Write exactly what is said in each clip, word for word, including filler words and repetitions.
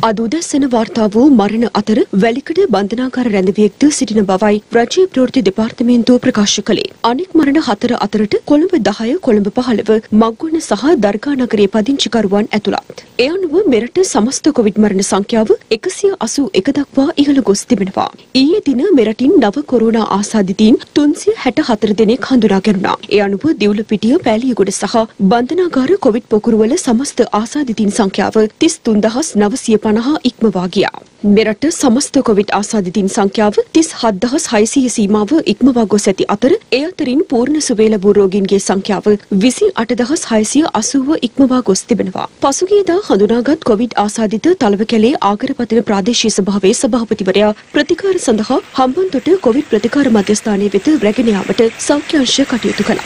අද උදැසන වාර්තා වූ මරණ අතර වැලිකඩ බන්ධනාගාර රැඳවියෙක්ද සිටින බවයි රජයේ ප්‍රවෘත්ති දෙපාර්තමේන්තුව ප්‍රකාශ කළේ. අනෙක් මරණ හතර අතරට කොළඹ දහය, කොළඹ පහළව, මග්ගොන සහ දර්ගා නගරයේ පදිංචිකරුවන් ඇතුළත්. ඒ අනුව මෙරට සමස්ත කොවිඩ් මරණ සංඛ්‍යාව එකසිය අසූ එක දක්වා ඉහළ ගොස් තිබෙනවා. ඊයේ දින මෙරටින් නව කොරෝනා ආසාදිතයින් තුන්සිය හැට හතර දෙනෙක් හඳුනා ගැනුණා. ඒ අනුව දිවුලපිටිය, පෑලියගොඩ සහ බන්ධනාගාර කොවිඩ් පොකුරුවල සමස්ත ආසාදිතයින් සංඛ්‍යාව තිස් තුන් දහස් නවසිය පනහ ඉක්මවා ගියා. මෙරට සමස්ත කොවිඩ් ආසාදිතයින් සංඛ්‍යාව තිස් හත් දහස් හයසිය සීමාව ඉක්මවා ගොස් ඇති අතර ඒ අතරින් පූර්ණ සුවය ලැබූ රෝගීන්ගේ සංඛ්‍යාව විසි අට දහස් හයසිය අසූව ඉක්මවා ගොස් තිබෙනවා. පසුගියදා හඳුනාගත් කොවිඩ් ආසාදිත තලවකැලේ ආගරපතන ප්‍රාදේශීය සභාවේ සභාපතිවරයා ප්‍රතිකාර සඳහා හම්බන්තොට කොවිඩ් ප්‍රතිකාර මධ්‍යස්ථානයේ වෙත රැගෙන යාමට සෞඛ්‍ය අංශ කටයුතු කළා.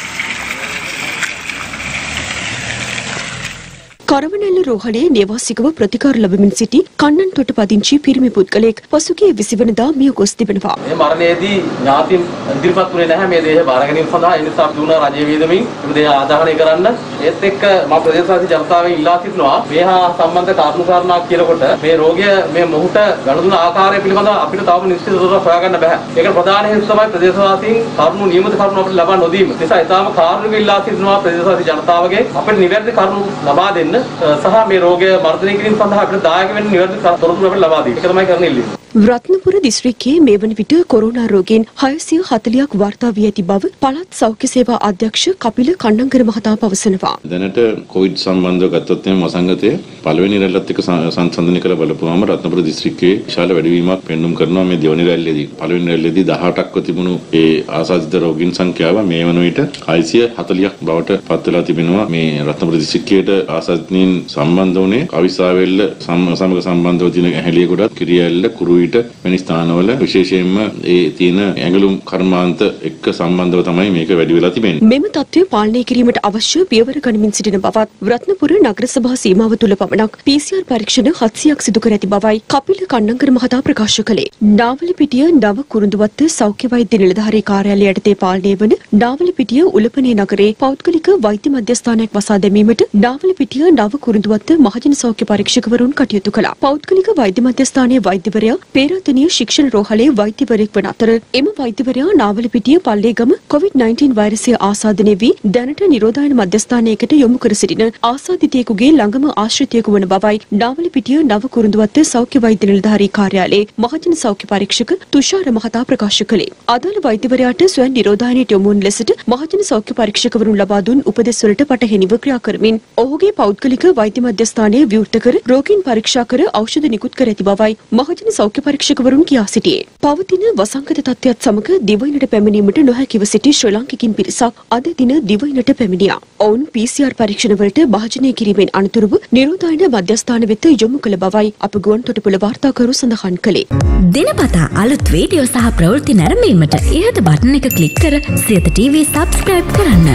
කරවනැල්ල රෝහලේ නේවාසිකව ප්‍රතිකාර ලැබමින් සිටි කන්නන්තොට පදිංචි පිරිමි පුද්ගලයෙක් පසුගිය විසි වෙනිදා මිය ගොස් තිබෙනවා. මේ මරණයේදී ඥාතීන් ඉදිරිපත් වුණේ නැහැ මේ දේහ බාර ගැනීම සඳහා. ඒ නිසා දුන රජයේ වියදමින් මේ දේහ ආදාහනය කරන්න. ඒත් එක්ක මම ප්‍රදේශවාසී ජනතාවෙන් ඉල්ලා සිටිනවා මේ හා සම්බන්ධ කාරණා කාරණා කියනකොට මේ රෝගය මේ මොහොත ගනුදෙන ආකාරය පිළිබඳව අපිට තාම නිශ්චිත තොරතුරක් හොයාගන්න බෑ. ඒක ප්‍රධාන හේතුව තමයි ප්‍රදේශවාසීන් කරුණු නියමිත කරුණු අපිට ලබා නොදීම. ඒ නිසා ඊටාම කාරුණිකව ඉල්ලා සිටිනවා ප්‍රදේශවාසී ජනතාවගේ අපිට නිවැරදි කරුණු ලබා දෙන්න සහ මේ රෝගය මර්ධනය කිරීම සඳහා අපිට දායක වෙන්න නිවැරදි තොරතුරු අපිට ලබා දෙන්න. ඒක තමයි කරන්න ඉල්ලීම. රත්නපුර දිස්ත්‍රික්කයේ මේ වන විට කොරෝනා රෝගීන් හයසිය හතළිහක් වාර්තා වී ඇති බව පළාත් සෞඛ්‍ය සේවා අධ්‍යක්ෂ කපිල කන්නංගර මහතා පවසනවා. දැනට කොවිඩ් සම්බන්ධව ගත්තොත් එම වසංගතය පළවෙනි රැල්ලත් එක්ක සංසන්දනය කළ බලපුවාම රත්නපුර දිස්ත්‍රික්කයේ විශාල වැඩිවීමක් පෙන්눔 කරනවා. මේ දෙවනි රැල්ලේදී පළවෙනි රැල්ලේදී දහඅටක්ව තිබුණු ඒ ආසාදිත රෝගීන් සංඛ්‍යාව මේ වන විට හයසිය හතළිහක් බවට පත් වෙලා තිබෙනවා. මේ රත්නපුර දිස්ත්‍රික්කයට ආසාදිතයින් සම්බන්ධ වුණේ කවිසාවෙල්ල සමග සම්බන්ධව තියෙන ඇහැලියගොඩත්, කිරියැල්ල, කුරුවිට වැනි ස්ථානවල විශේෂයෙන්ම ඒ තියෙන ඇඟලුම් කර්මාන්ත එක්ක සම්බන්ධව තමයි මේක වැඩි වෙලා තිබෙන්නේ. මෙම තත්ත්වය පාලනය කිරීමට අවශ්‍ය පියවර ගනිමින් සිටින බවත් රත්නපුර නගර සභා සීමාව තුළ පමණක් පී සී ආර් පරීක්ෂණ හත්සියයක් සිදු කර ඇති බවයි කපිල කන්නංගර මහතා ප්‍රකාශ කළේ. නාවලපිටිය නව කුරුඳුවත්ත සෞඛ්‍ය වෛද්‍ය නිලධාරී කාර්යාලය යටතේ පාලනය වන නාවලපිටිය උලපනේ නගරේ පෞද්ගලික වෛද්‍ය මධ්‍යස්ථානයක් වසා දැමීමට නාවලපිටිය නව කුරුඳුවත්ත මහජන සෞඛ්‍ය පරීක්ෂකවරුන් කටයුතු කළා. පෞද්ගලික වෛද්‍ය මධ්‍යස්ථානයේ වෛද්‍යවරයා පේරාදෙණිය ශික්ෂණ රෝහලේ වෛද්‍යවරයෙක් වන අතර එම වෛද්‍යවරයා නාවලපිටිය පල්ලේගම කොවිඩ් නයින්ටීන් වෛරසය ආසාදනය වී දැනට නිරෝධායන මධ්‍යස්ථානයකට යොමු කර සිටින ආසාදිතයෙකුගේ ළඟම ආශ්‍රිතයෙකු වන බවයි නාවලපිටිය නව කුරුඳුවත්ත සෞඛ්‍ය වෛද්‍ය නිලධාරී කාර්යාලයේ මහජන සෞඛ්‍ය පරීක්ෂක තුෂාර මහතා ප්‍රකාශ කළේ. අදාළ වෛද්‍යවරයාට ස්වයං නිරෝධායනයට යොමු වන ලෙසට මහජන සෞඛ්‍ය පරීක්ෂකවරුන් ලබා දුන් උපදෙස් වලට පටහැනිව ක්‍රියා කරමින් ඔහුගේ පෞද්ගලික වෛද්‍ය මධ්‍යස්ථානයේ විවෘත කර රෝගීන් පරීක්ෂා කර ඖෂධ නිකුත් කර ඇති බවයි මහජන සෞඛ්‍ය පරීක්ෂකවරුන් කියා සිටියේ. පවතින වසංගත තත්ත්වයත් සමග දිවයිනට පැමිණීමට නොහැකිව සිටි ශ්‍රී ලාංකිකින් පිරිසක් අද දින දිවයිනට පැමිණියා. ඔවුන් පී සී ආර් පරීක්ෂණ වලට භාජනය කිරීමෙන් අනතුරුව නිරෝධායන මධ්‍යස්ථාන වෙත යොමු කළ බවයි අප ගුවන් තොටුපොළ වාර්තාකරු සඳහන් කළේ. දිනපතා අලුත් වීඩියෝ සහ ප්‍රවෘත්ති නැරඹීමට ඉහත බටන් එක ක්ලික් කර සියත ටීවී සබ්ස්ක්‍රයිබ් කරන්න.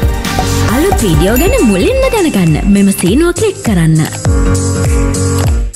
අලුත් වීඩියෝ ගැන මුලින්ම දැනගන්න මෙම සීනුව ක්ලික් කරන්න.